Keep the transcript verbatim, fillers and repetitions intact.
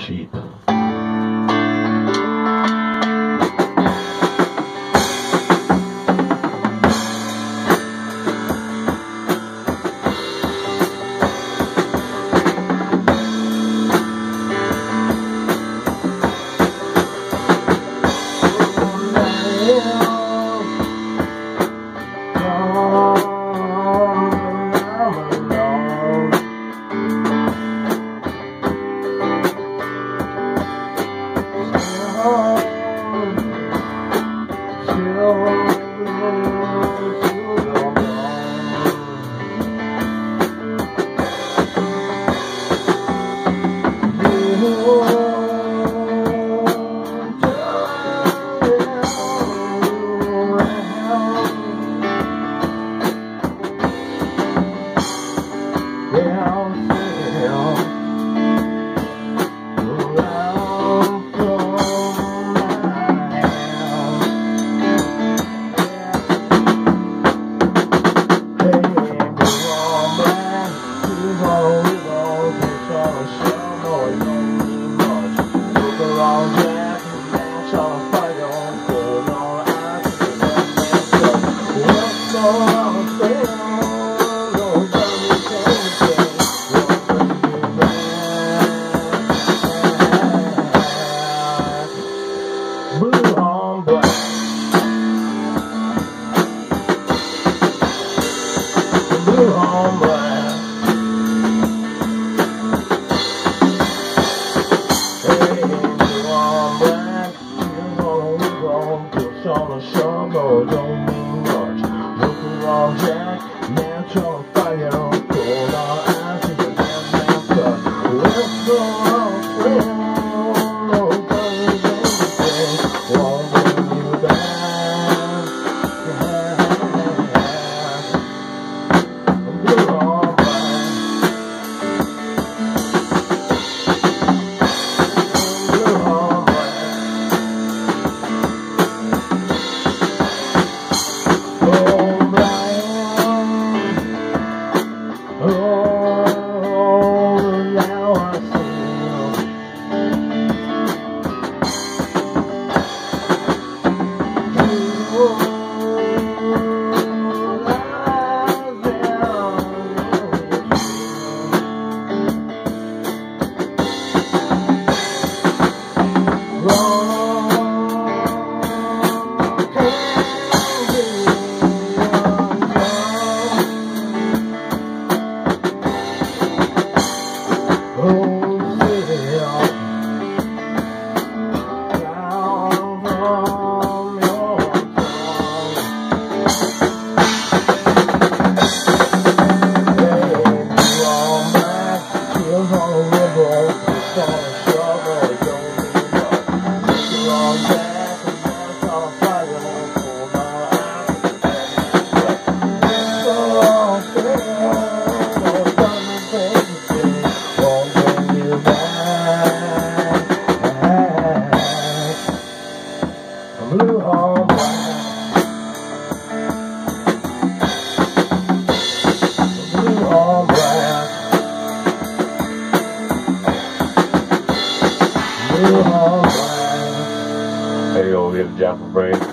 cheap. Blue on black. Blue on black. Hey, blue on black. You on the road, push on the shovel, don't mean much. Look around, Jack, natural fire, cold on eyes, and the damn man cut. Let's go on, friend. Blue on black. Blue on black. Blue on black. Hey, yo, get a job for break.